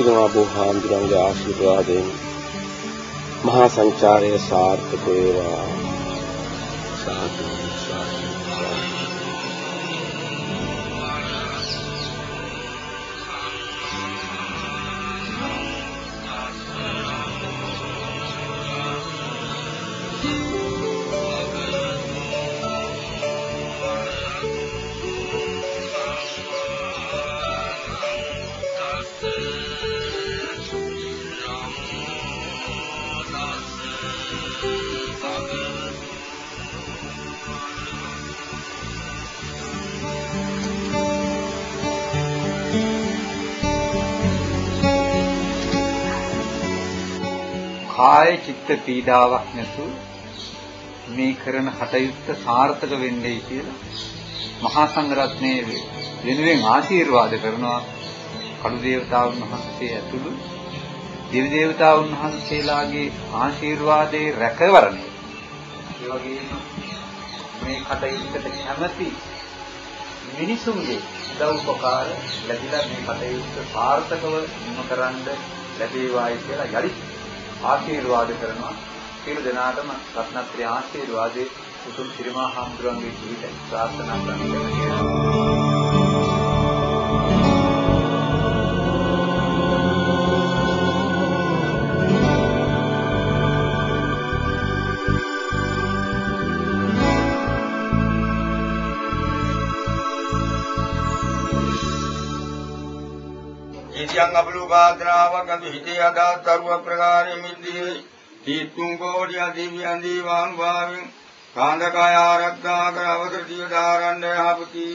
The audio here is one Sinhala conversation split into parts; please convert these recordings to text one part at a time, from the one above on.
සිරිමා බෝහාමුදුරන්ගේ ආශිර්වාදයෙන් මහා සංචාරය සාර්ථක වේවා. සාදු සාදු. කාය චිත්ත පීඩාවක් නැතුව මේ කරන කටයුත්ත සාර්ථක වෙන්නේ කියලා මහා සංඝරත්නයේ වෙනුවෙන් ආශිර්වාද කරනවා. කළු දේවතාවුන් වහන්සේ ඇතුළු දිව්‍ය දේවතාවුන් වහන්සේලාගේ ආශිර්වාදයේ රැකවරණය. ඒ වගේම මේ කටයුත්තට කැමැති මිනිසුන්ගේ උදව් උපකාර ලැබිලා මේ කටයුත්ත සාර්ථකව කරන්න ලැබේවායි කියලා යලි ආශිර්වාද කරනවා. සියලු දෙනාටම රත්නත්‍රි ආශිර්වාදයේ උතුම් සිරිමා හාමුදුරන්ගේ ජීවිතය ප්‍රාර්ථනා කරනවා. yang ablu badra wa ganti hite ada tarwa pragare middi hitung kodi adivi andi wan bhavin kandakaya aradda gravadrti daranne haputi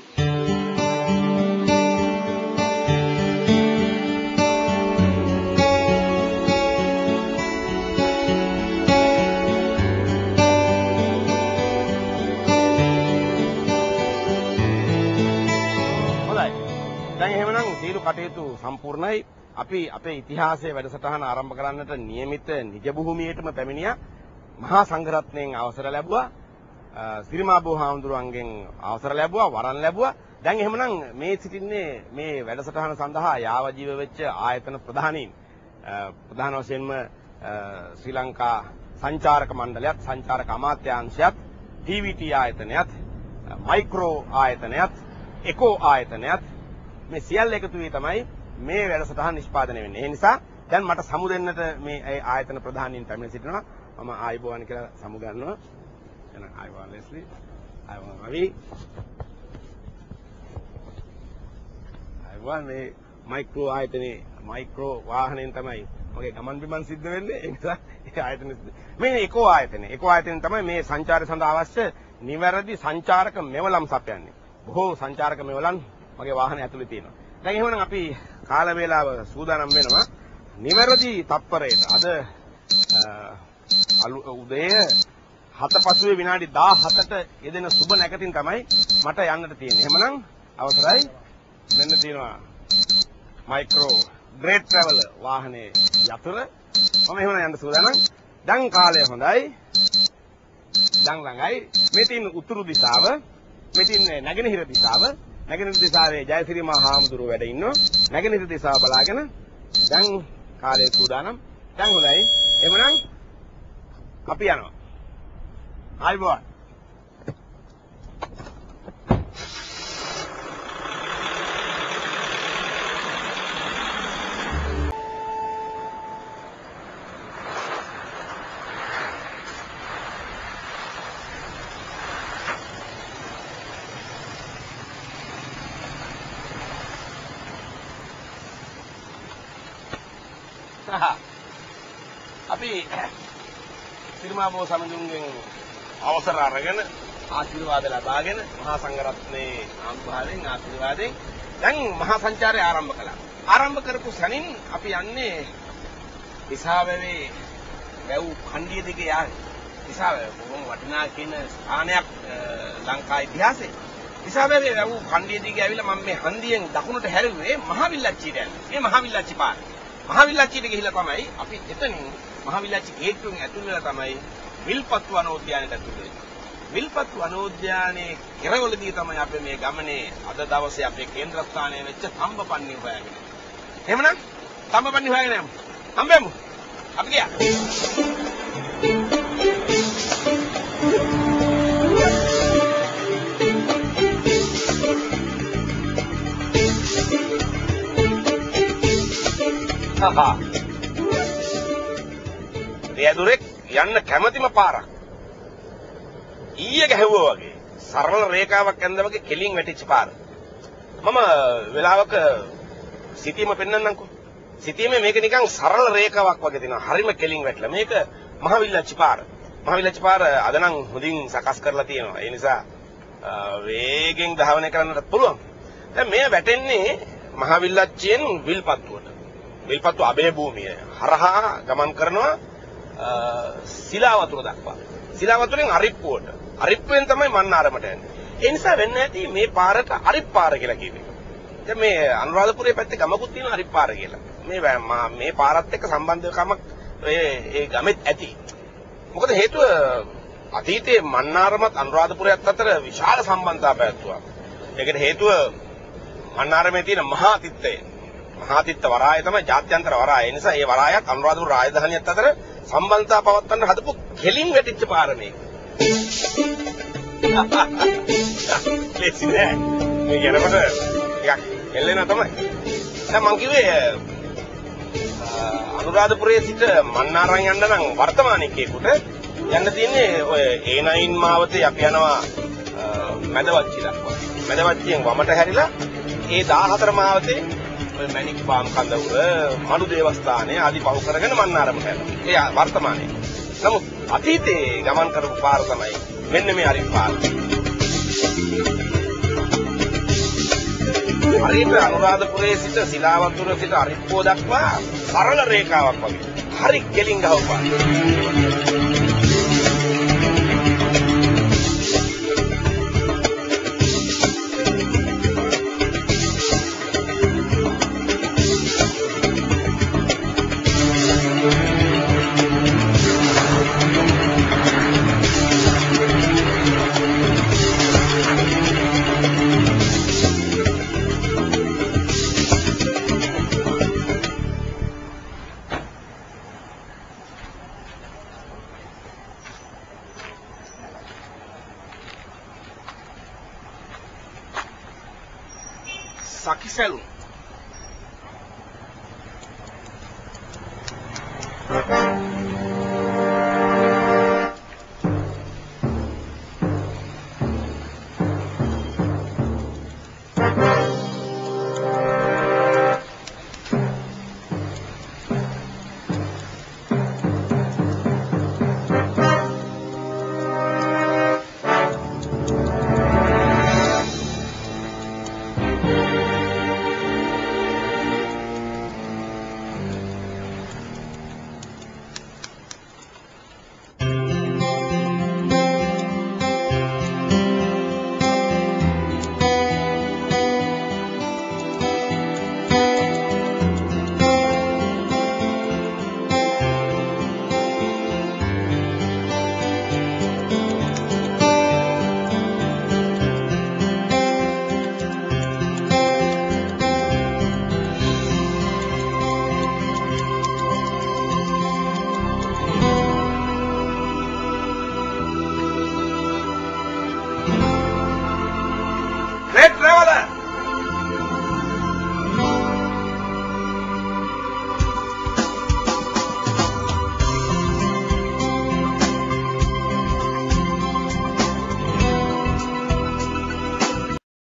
කටයුතු සම්පූර්ණයි. අපි අපේ ඉතිහාසයේ වැඩසටහන ආරම්භ කරන්නට નિયમિત නිජ භූමියටම පැමිණියා. මහා සංඝරත්නයෙන් අවසර ලැබුවා. සිරිමා බෝහාමුදුරන්ගෙන් අවසර ලැබුවා, වරන් ලැබුවා. දැන් එහෙමනම් මේ සිටින්නේ මේ වැඩසටහන සඳහා යාවජීව වෙච්ච ආයතන ප්‍රධානීන්. ප්‍රධාන වශයෙන්ම ශ්‍රී ලංකා සංචාරක මණ්ඩලයත්, සංචාරක අමාත්‍යාංශයත්, TVT ආයතනයත්, මයික්‍රෝ ආයතනයත්, එකෝ ආයතනයත් මේ සියල්ල එකතු වී තමයි මේ වැඩසටහන නිෂ්පාදනය වෙන්නේ. ඒ නිසා දැන් මට සමු දෙන්නට මේ ආයතන ප්‍රධානීන් පැමිණ සිටිනවා. මම ආයුබෝවන් කියලා සමු ගන්නවා. එහෙනම් ආයුබෝවන් ලෙස්ලි. ආයුබෝවන් රවි. ආයුබෝවන් මේ මයික්‍රෝ ආයතනයේ මයික්‍රෝ වාහනයෙන් තමයි මගේ ගමන් බිමන් සිද්ධ වෙන්නේ. ඒ නිසා ඒ ආයතන මේ එකෝ ආයතනය. එකෝ ආයතනයෙන් තමයි මේ සංචාරය සඳහා අවශ්‍ය නිවැරදි සංචාරක මෙවලම් සපයන්නේ. බොහෝ සංචාරක මෙවලම් මගේ වාහනේ ඇතුලේ තියෙනවා. දැන් එහෙනම් අපි කාල වේලාව සූදානම් වෙනවා නිවැරදි තත්පරයට. අද උදේ 7:05 විනාඩි 17ට යෙදෙන සුබ නැකතින් තමයි මට යන්නට තියෙන්නේ. එහෙමනම් අවසරයි. මෙන්න තියෙනවා මයික්‍රෝ ග්‍රේට් ට්‍රැවලර් වාහනේ යතුරු. මම එහෙමනම් යන්න සූදානම්. දැන් කාලය හොඳයි. දැන් ළඟයි. මේ තියෙන උතුරු දිශාව, මේ තියෙන නැගෙනහිර දිශාව. නැගෙනහිර දිශාවේ ජයසිරි මහ හාමුදුරුවෝ වැඩ ඉන්නවා. නැගෙනහිර දිශාව බලාගෙන දැන් කාලය සූදානම්. දැන් හොඳයි. එහෙමනම් අපි යනවා. ආයිබෝන්. අපි සිරිමා බෝ සමිඳුන්ගෙන් අවසර අරගෙන ආශිර්වාද ලබාගෙන මහා සංඝරත්නයේ ආභාවයෙන් ආශිර්වාදයෙන් දැන් මහා සංචාරය ආරම්භ කළා. ආරම්භ කරපු සැනින් අපි යන්නේ දිසාවැවේ වැව් ඛණ්ඩිය දිගේ යන්නේ. දිසාවැව බොහොම වටිනා කියන ස්ථානයක් ලංකා ඉතිහාසයේ. දිසාවැවේ වැව් ඛණ්ඩිය දිගේ ඇවිල්ලා මම මේ හන්දියෙන් දකුණට හැරුවේ මහවිල්ලච්චියට යන්නේ. මේ මහවිල්ලච්චි පාර. මහවිල්ලච්චියට ගිහිල්ලා තමයි අපි එතනින් මහවිල්ලච්චි ගේට්ටුවෙන් ඇතුල් වෙලා තමයි විල්පත්තු වනෝද්‍යානයට ඇතුල් වෙන්නේ. විල්පත්තු වනෝද්‍යානයේ කෙරවලදී තමයි අපි මේ ගමනේ අද දවසේ අපේ කේන්ද්‍රස්ථානයේ වෙච්ච තඹපන්නේ හොයාගෙන. එහෙමනම් තඹපන්නි හොයාගෙන යමු. හම්බෙමු. අපි ගියා. හා. රියදුරෙක් යන්න කැමැතිම පාරක්. ඊයේ ගැහුවා වගේ සරල රේඛාවක් ඇඳ වගේ කෙලින් වැටිච්ච පාර. මම වෙලාවක සිටීම පෙන්නන්නම්කෝ. සිටීමේ මේක නිකන් සරල රේඛාවක් වගේ තියෙනවා. හරිම කෙලින් වැටලා. මේක මහවිල්ලච්චි පාර. මහවිල්ලච්චි පාර අද නම් හොඳින් සකස් කරලා තියෙනවා. ඒ නිසා වේගෙන් ධාවනය කරන්නත් පුළුවන්. දැන් මේ වැටෙන්නේ මහවිල්ලච්චියෙන් විල්පත්තුවට. විල්පත්තු අබේ භූමිය හරහා ගමන් කරනවා සිලා වතුර දක්වා. සිලා වතුරෙන් අරිප්පුවට. අරිප්පුවෙන් තමයි මන්නාරමට යන්නේ. ඒ නිසා වෙන්න ඇති මේ පාරට අරිප්පාර කියලා කියන්නේ. දැන් මේ අනුරාධපුරයේ පැත්තේ ගමකුත් තියෙනවා අරිප්පාර කියලා. මේ පාරත් එක්ක සම්බන්ධකමක් ඒ ගමෙත් ඇති. මොකද හේතුව අතීතයේ මන්නාරමත් අනුරාධපුරයත් අතර විශාල සම්බන්ධතාවයක් පැවතුවා. ඒකට හේතුව මන්නාරමේ තියෙන මහා තිත්තය. මහා තිත්ත වරාය තමයි ජාත්‍යන්තර වරාය. ඒ නිසා ඒ වරායත් අනුරාධපුර රාජධානියත් අතර සම්බන්ධතාව පවත්වන්න හදපු කෙලින් වැටිච්ච පාර මේක. ලේසි නෑ. මේ යනකොට ටිකක් එල්ලෙනවා තමයි. දැන් මං කිව්වේ අනුරාධපුරයේ සිට මන්නාරම් යන්න නම් වර්තමානිකයෙකුට යන්න තියෙන්නේ ඔය A9 මාවතේ අපි යනවා මැදවච්චි දක්වා. මැදවච්චියෙන් වමට හැරිලා ඒ 14 මාවතේ ඔය මැණික් පාම් කඳවුර මනු දේවස්ථානය ආදි පහු කරගෙන මන්නාරමට යනවා. ඒ වර්තමානයේ. නමුත් අතීතයේ ගමන් කරපු පාර තමයි මෙන්න මේ අරිපාර. හරියට අනුරාධපුරයේ සිට සිලාවතුර සිට අරිප්පුව දක්වා සරල රේඛාවක් වගේ. හරි කෙලින් ගහව පාර. සකිසැලුම්